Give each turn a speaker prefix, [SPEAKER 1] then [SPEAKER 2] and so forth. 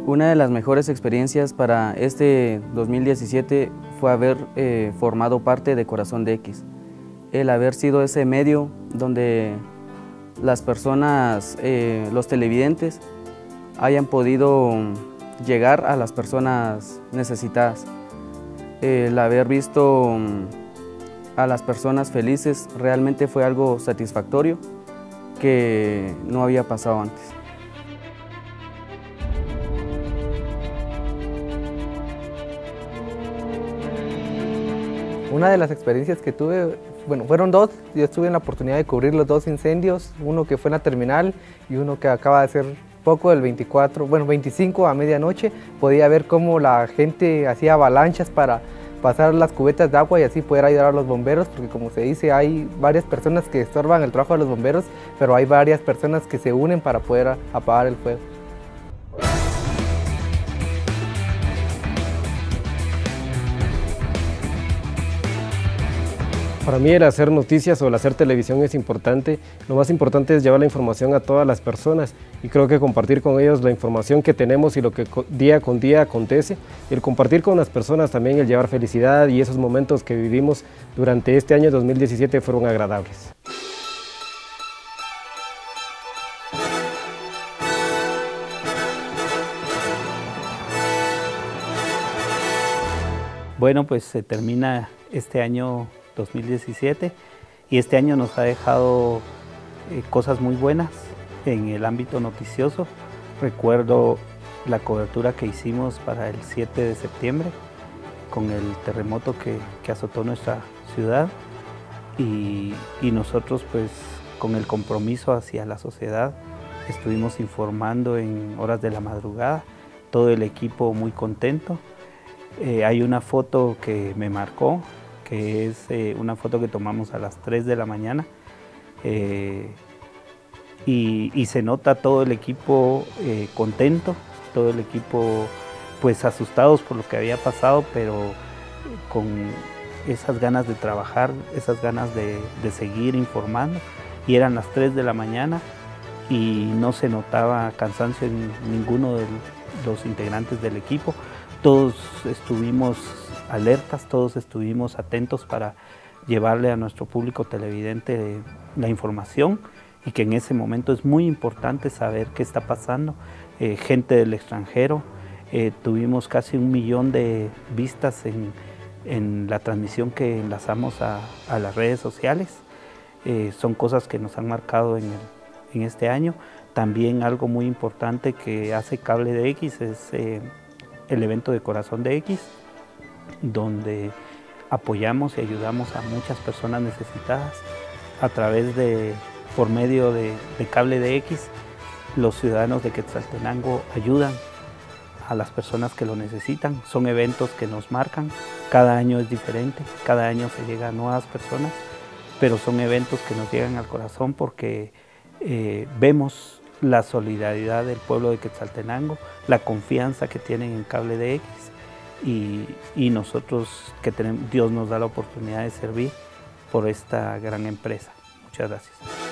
[SPEAKER 1] Una de las mejores experiencias para este 2017 fue haber formado parte de Corazón de X. El haber sido ese medio donde las personas, los televidentes, hayan podido llegar a las personas necesitadas. El haber visto a las personas felices realmente fue algo satisfactorio que no había pasado antes.
[SPEAKER 2] Una de las experiencias que tuve, bueno, fueron dos. Yo tuve la oportunidad de cubrir los dos incendios, uno que fue en la terminal y uno que acaba de ser poco, el 25 a medianoche. Podía ver cómo la gente hacía avalanchas para pasar las cubetas de agua y así poder ayudar a los bomberos, porque como se dice, hay varias personas que estorban el trabajo de los bomberos, pero hay varias personas que se unen para poder apagar el fuego.
[SPEAKER 3] Para mí el hacer noticias o el hacer televisión es importante. Lo más importante es llevar la información a todas las personas y creo que compartir con ellos la información que tenemos y lo que día con día acontece. El compartir con las personas también, el llevar felicidad y esos momentos que vivimos durante este año 2017 fueron agradables.
[SPEAKER 4] Bueno, pues se termina este año 2017 y este año nos ha dejado cosas muy buenas en el ámbito noticioso. Recuerdo la cobertura que hicimos para el 7 de septiembre con el terremoto que azotó nuestra ciudad y nosotros pues con el compromiso hacia la sociedad estuvimos informando en horas de la madrugada, todo el equipo muy contento. Hay una foto que me marcó, que es una foto que tomamos a las 3 de la mañana y se nota todo el equipo contento, todo el equipo pues asustados por lo que había pasado, pero con esas ganas de trabajar, esas ganas de seguir informando, y eran las 3 de la mañana y no se notaba cansancio en ninguno de los integrantes del equipo. Todos estuvimos alertas, todos estuvimos atentos para llevarle a nuestro público televidente la información y que en ese momento es muy importante saber qué está pasando. Gente del extranjero, tuvimos casi 1 millón de vistas en la transmisión que enlazamos a las redes sociales. Son cosas que nos han marcado en este año. También algo muy importante que hace Cable de X es el evento de Corazón de X, donde apoyamos y ayudamos a muchas personas necesitadas por medio de Cable de X. Los ciudadanos de Quetzaltenango ayudan a las personas que lo necesitan. Son eventos que nos marcan, cada año es diferente, cada año se llega a nuevas personas, pero son eventos que nos llegan al corazón porque vemos la solidaridad del pueblo de Quetzaltenango, la confianza que tienen en Cable de X y nosotros Dios nos da la oportunidad de servir por esta gran empresa. Muchas gracias.